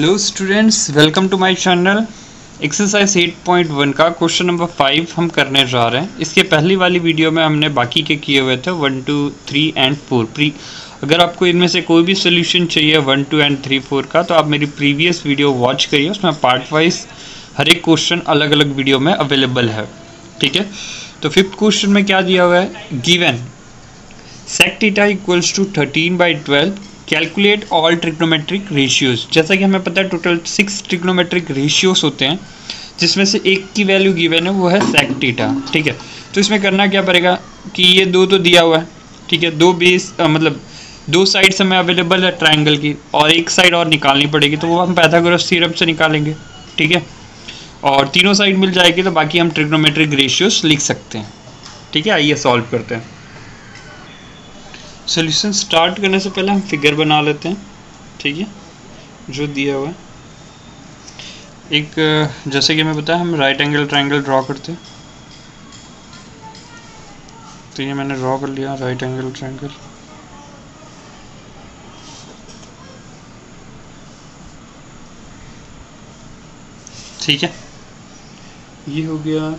Hello students, welcome to my channel. Exercise 8.1 का question number 5 हम करने जा रहे हैं। इसके पहली वाली वीडियो में हमने बाकी के किए हुए थे 1, 2, 3 एंड 4 अगर आपको इनमें से कोई भी सोल्यूशन चाहिए 1, 2 एंड 3, 4 का, तो आप मेरी प्रीवियस वीडियो वॉच करिए। उसमें पार्ट वाइज हर एक क्वेश्चन अलग अलग वीडियो में अवेलेबल है। ठीक है, तो फिफ्थ क्वेश्चन में क्या दिया हुआ है, given sec theta equals to 13/12 calculate all trigonometric ratios. जैसा कि हमें पता है टोटल 6 ट्रिग्नोमेट्रिक रेशियोज होते हैं, जिसमें से एक की वैल्यू गिवन है वो है sec थीटा। ठीक है, तो इसमें करना क्या पड़ेगा कि ये दो तो दिया हुआ है। ठीक है, दो बेस मतलब दो साइड्स हमें अवेलेबल है ट्राइंगल की, और एक साइड और निकालनी पड़ेगी, तो वो हम पाइथागोरस थ्योरम से निकालेंगे। ठीक है, और तीनों साइड मिल जाएगी तो बाकी हम ट्रिग्नोमेट्रिक रेशियोज लिख सकते हैं। ठीक है, आइए सॉल्व करते हैं। सॉल्यूशन स्टार्ट करने से पहले हम फिगर बना लेते हैं। ठीक है, जो दिया हुआ है एक, जैसे कि हमें बताया हम राइट एंगल ट्रायंगल ड्रॉ करते हैं। तो ये मैंने ड्रॉ कर लिया राइट एंगल ट्रायंगल। ठीक है, ये हो गया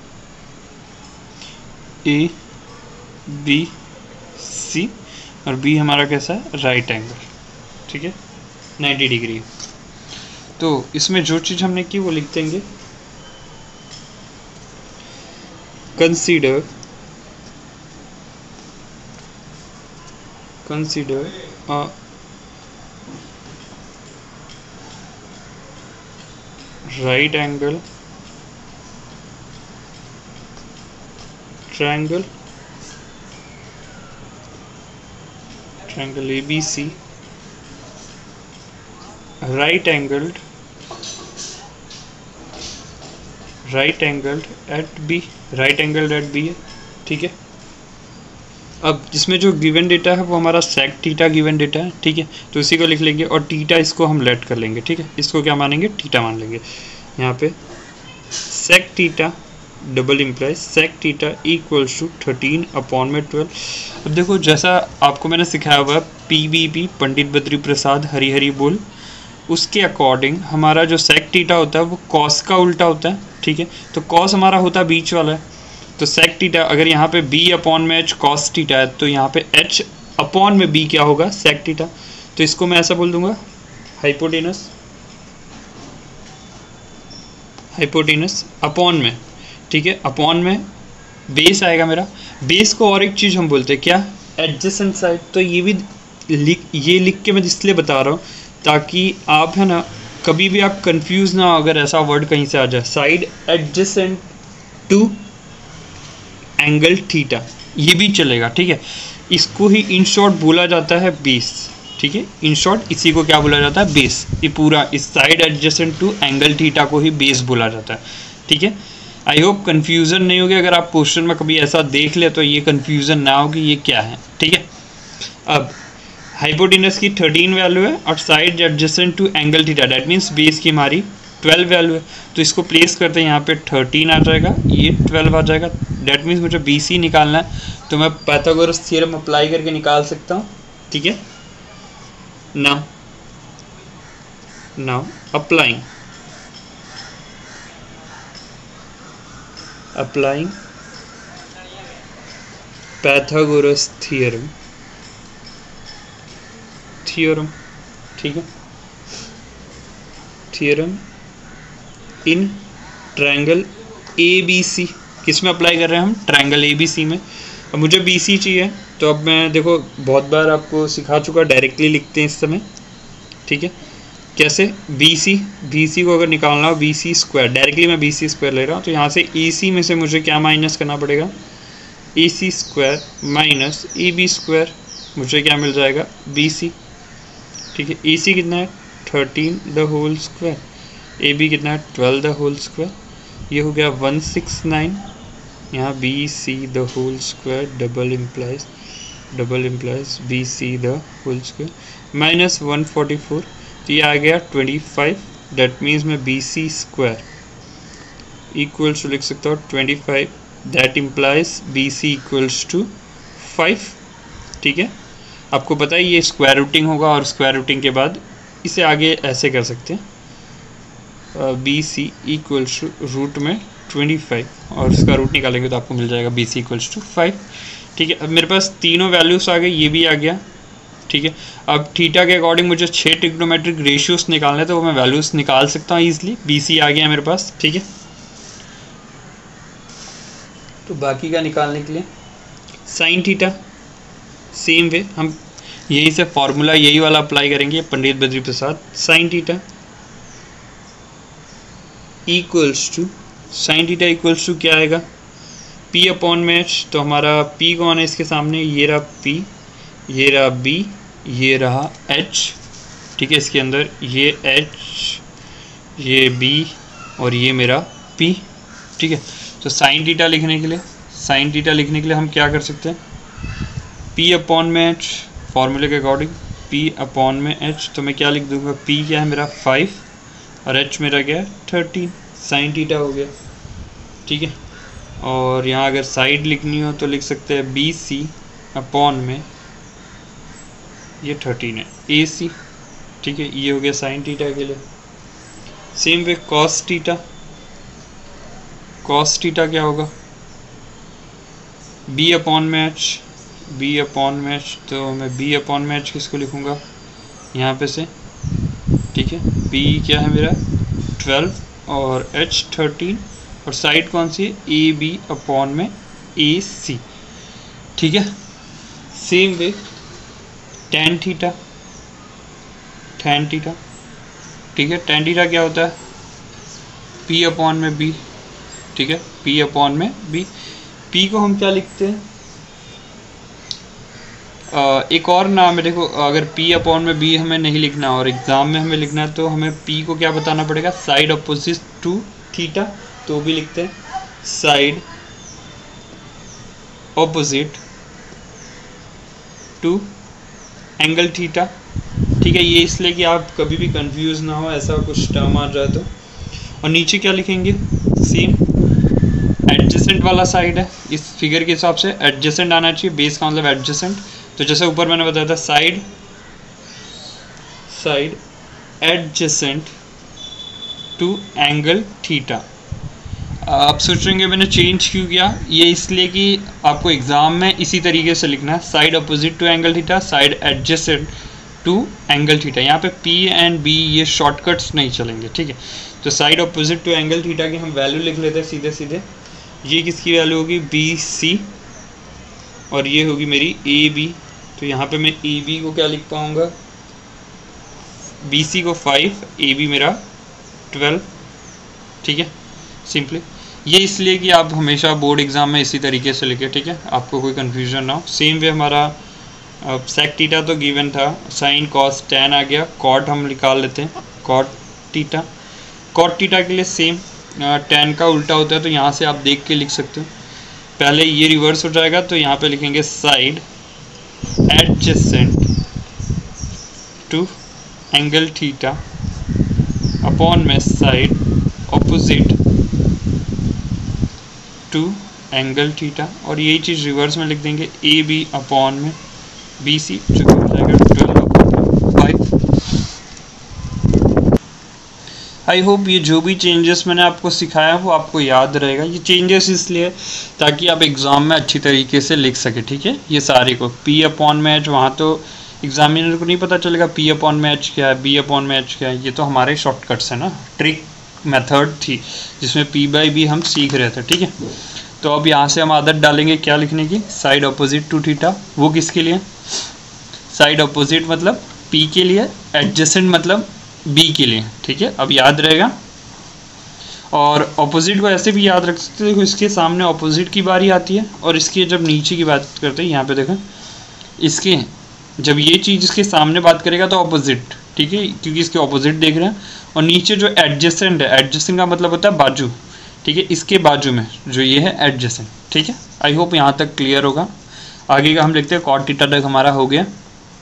ए बी सी, और बी हमारा कैसा है, राइट एंगल। ठीक है, 90 डिग्री। तो इसमें जो चीज़ हमने की वो लिख देंगे, consider a right angle triangle ABC, right angled at B है। ठीक है, अब इसमें जो गिवन डेटा है वो हमारा sec थीटा गिवन डेटा है। ठीक है, तो इसी को लिख लेंगे, और थीटा इसको हम लेट कर लेंगे। ठीक है, इसको क्या मानेंगे, थीटा मान लेंगे। यहाँ पे sec theta double implies sec theta equals to 13/12। अब देखो, जैसा आपको मैंने सिखाया हुआ PBP पंडित बद्री प्रसाद हरी बोल, उसके अकॉर्डिंग हमारा जो sec थीटा होता है वो cos का उल्टा होता है। ठीक है, तो cos हमारा होता है बीच वाला है, तो sec थीटा अगर यहाँ पे b अपॉन में h cos थीटा है, तो यहाँ पे h अपॉन में b क्या होगा, sec थीटा। तो इसको मैं ऐसा बोल दूंगा, हाइपोटेनस अपॉन में। ठीक है, अपॉन में बेस आएगा मेरा। बेस को और एक चीज़ हम बोलते हैं क्या, एडजेसेंट साइड। तो ये भी लिख के मैं इसलिए बता रहा हूँ ताकि आप है ना कभी भी आप कंफ्यूज ना हो अगर ऐसा वर्ड कहीं से आ जाए। Side adjacent to angle theta, ये भी चलेगा। ठीक है, इसको ही इन शॉर्ट बोला जाता है बेस। ठीक है, इन शॉर्ट इसी को क्या बोला जाता है, बेस। ये पूरा इस side adjacent to angle theta को ही बेस बोला जाता है। ठीक है, आई होप कन्फ्यूज़न नहीं होगी। अगर आप क्वेश्चन में कभी ऐसा देख ले तो ये कन्फ्यूज़न ना हो कि ये क्या है। ठीक है, अब हाइपोटेनस की 13 वैल्यू है और side adjacent to angle theta, that means base की हमारी 12 वैल्यू है। तो इसको प्लेस करते हैं, यहाँ पे 13 आ जाएगा, ये 12 आ जाएगा। दैट मीन्स मुझे BC निकालना है, तो मैं पाइथागोरस थ्योरम अप्लाई करके निकाल सकता हूँ। ठीक है, नाउ applying पाइथागोरस थ्योरम। ठीक है, थ्योरम इन ट्रायंगल ABC। किस में अप्लाई कर रहे हैं हम, ट्रायंगल ABC में। अब मुझे BC चाहिए, तो अब मैं देखो बहुत बार आपको सिखा चुका, डायरेक्टली लिखते हैं इस समय। ठीक है, कैसे, BC को अगर निकालना हो BC स्क्वायर, डायरेक्टली मैं BC स्क्वायर ले रहा हूँ। तो यहाँ से AC में से मुझे क्या माइनस करना पड़ेगा, AC square minus AB square, मुझे क्या मिल जाएगा, BC। ठीक है, AC कितना है, 13 द होल स्क्वायर, AB कितना है, 12 द होल स्क्वायर। ये हो गया 169। यहाँ BC the whole square double implies BC the whole square minus 144। तो ये आ गया 25। दैट मीन्स मैं BC स्क्वायर इक्वल्स टू लिख सकता हूँ 25। That implies BC equals to 5। ठीक है, आपको पता है ये स्क्वायर रूटिंग होगा और स्क्वायर रूटिंग के बाद इसे आगे ऐसे कर सकते हैं, B C equals to root में 25 और इसका रूट निकालेंगे तो आपको मिल जाएगा बी सी इक्वल्स टू 5। ठीक है, अब मेरे पास तीनों वैल्यूज़ आ गए, ये भी आ गया। ठीक है, अब थीटा के अकॉर्डिंग मुझे 6 ट्रिग्नोमेट्रिक रेशियोज निकालने तो वो मैं वैल्यूज़ निकाल सकता हूँ ईजिली। बी सी आ गया मेरे पास। ठीक है, तो बाकी का निकालने के लिए साइन थीटा सेम वे हम यही से फॉर्मूला यही वाला अप्लाई करेंगे, Pandit Badri Prasad. Sine theta equals to क्या आएगा, P अपॉन में H। तो हमारा P कौन है इसके सामने, ये रहा P, ये रहा B, ये रहा H। ठीक है, इसके अंदर ये H, ये B और ये मेरा P। ठीक है, तो साइन थीटा लिखने के लिए हम क्या कर सकते हैं, P अपॉन में H फॉर्मूले के अकॉर्डिंग, P अपॉन में H। तो मैं क्या लिख दूंगा, P क्या है मेरा 5 और H मेरा क्या है 13, साइन थीटा हो गया। ठीक है, और यहाँ अगर साइड लिखनी हो तो लिख सकते हैं बी सी अपॉन में ये 13 है ए सी। ठीक है, ये हो गया साइन थीटा के लिए। सेम वे कॉस थीटा क्या होगा, बी अपॉन में एच, तो मैं बी अपॉन में एच किसको लिखूँगा यहाँ पे से। ठीक है, बी क्या है मेरा 12 और एच 13 और साइड कौन सी है, ए बी अपॉन में ए सी। ठीक है, सेम वे टैन थीटा। ठीक है, टैन थीटा क्या होता है, P अपॉन में B। ठीक है, P अपॉन में B। P को हम क्या लिखते हैं, एक और नाम है, देखो अगर P अपॉन में B हमें नहीं लिखना और एग्जाम में हमें लिखना है तो हमें P को क्या बताना पड़ेगा, साइड अपोजिट टू थीटा। तो भी लिखते हैं side opposite to angle theta. ठीक है, ये इसलिए कि आप कभी भी कंफ्यूज ना हो, ऐसा कुछ टर्म आ जाए तो। और नीचे क्या लिखेंगे, सेम एडजेसेंट वाला साइड है, इस फिगर के हिसाब से एडजेसेंट आना चाहिए, बेस का मतलब एडजेसेंट। तो जैसे ऊपर मैंने बताया था side adjacent to angle theta. आप सोचेंगे मैंने चेंज क्यों किया, ये इसलिए कि आपको एग्जाम में इसी तरीके से लिखना है, side opposite to angle theta, side adjacent to angle theta. यहाँ पे P एंड B ये शॉर्टकट्स नहीं चलेंगे। ठीक है, तो side opposite to angle theta की हम वैल्यू लिख लेते हैं सीधे सीधे। ये किसकी वैल्यू होगी, BC और ये होगी मेरी AB। तो यहाँ पे मैं AB को क्या लिख पाऊँगा, BC को 5, AB मेरा 12। ठीक है, सिंपली ये इसलिए कि आप हमेशा बोर्ड एग्जाम में इसी तरीके से लिखे। ठीक है, आपको कोई कन्फ्यूजन ना हो। सेम वे हमारा सेक थीटा तो गिवन था, साइन कॉस टैन आ गया, कॉट हम निकाल लेते हैं, कॉट थीटा के लिए सेम टैन का उल्टा होता है, तो यहाँ से आप देख के लिख सकते हो। पहले ये रिवर्स हो जाएगा तो यहाँ पे लिखेंगे side adjacent to angle theta upon में side opposite to angle theta, और यही चीज़ रिवर्स में लिख देंगे ए बी अपॉन में बी सी, जो कि हो जाएगा 12/5। आई होप ये जो भी चेंजेस मैंने आपको सिखाया वो आपको याद रहेगा। ये चेंजेस इसलिए ताकि आप एग्ज़ाम में अच्छी तरीके से लिख सके। ठीक है, ये सारे को P अपॉन में H, वहाँ तो एग्जामिनर को नहीं पता चलेगा P अपॉन में H क्या है, B अपॉन में H क्या है, ये तो हमारे शॉर्टकट्स है ना, ट्रिक मेथड थी जिसमें P/B हम सीख रहे थे। ठीक है, तो अब यहाँ से हम आदत डालेंगे क्या लिखने की, साइड अपोजिट टू थीटा। वो किसके लिए, साइड अपोजिट मतलब P के लिए, एडजेसेंट मतलब B के लिए। ठीक है, अब याद रहेगा। और अपोजिट को ऐसे भी याद रख सकते हैं, देखो इसके सामने अपोजिट की बारी आती है और इसकी जब नीचे की बात करते हैं, यहाँ पे देखो इसके जब ये चीज़ इसके सामने बात करेगा तो अपोजिट। ठीक है, क्योंकि इसके अपोजिट देख रहे हैं। और नीचे जो एडजेसेंट है, एडजेसेंट का मतलब होता है बाजू। ठीक है, इसके बाजू में जो ये है एडजेसेंट। ठीक है, आई होप यहाँ तक क्लियर होगा। आगे का हम लिखते हैं कॉट थीटा तक हमारा हो गया।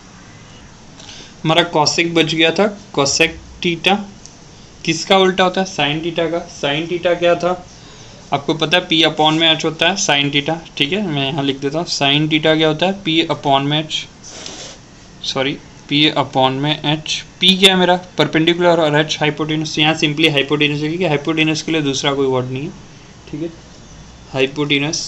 हमारा कॉसेक बच गया था, कॉसेक थीटा किसका उल्टा होता है, साइन थीटा का। साइन थीटा क्या था आपको पता है, P अपॉन में H होता है साइन थीटा। ठीक है, मैं यहाँ लिख देता हूँ साइन थीटा क्या होता है, P अपॉन में H, सॉरी पी अपॉन में एच, पी क्या है मेरा परपेंडिकुलर और एच हाइपोटेनस। यहाँ सिंपली हाइपोटेनस है क्योंकि हाइपोटेनस के लिए दूसरा कोई वर्ड नहीं है, ठीक है। हाइपोटेनस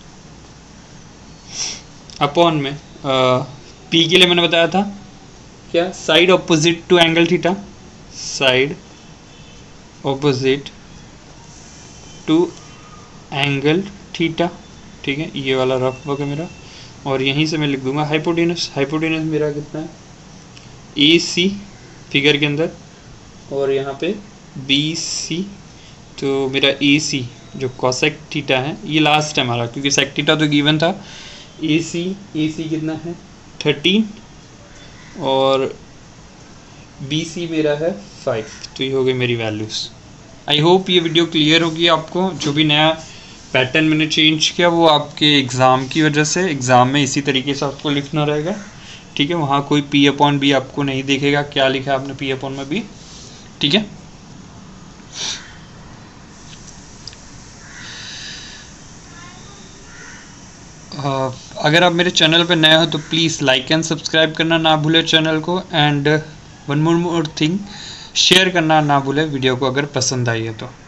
अपॉन में पी के लिए मैंने बताया था क्या, side opposite to angle theta, side opposite to angle theta, ठीक है। ये वाला रफ वर्क है मेरा, और यहीं से मैं लिख दूंगा हाइपोटेनस। हाइपोटेनस मेरा कितना है ए सी फिगर के अंदर, और यहाँ पे बी सी, तो मेरा ए सी जो कॉसेक थीटा है, ये लास्ट है हमारा क्योंकि सेक थीटा तो गिवन था। ए सी कितना है 13, और बी सी मेरा है 5, तो ये हो गई मेरी वैल्यूज़। आई होप ये वीडियो क्लियर होगी आपको। जो भी नया पैटर्न मैंने चेंज किया वो आपके एग्ज़ाम की वजह से, एग्ज़ाम में इसी तरीके से आपको लिखना रहेगा, ठीक है। वहाँ कोई पी अपॉन बी आपको नहीं देखेगा, क्या लिखा है आपने पी अपॉन में बी, ठीक है। अगर आप मेरे चैनल पर नए हो तो प्लीज़ लाइक एंड सब्सक्राइब करना ना भूलें चैनल को, and one more thing, share करना ना भूलें वीडियो को अगर पसंद आई है तो।